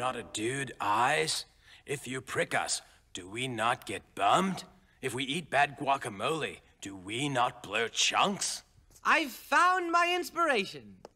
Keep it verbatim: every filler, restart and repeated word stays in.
not a dude eyes? If you prick us, do we not get bummed? If we eat bad guacamole, do we not blur chunks? I've found my inspiration.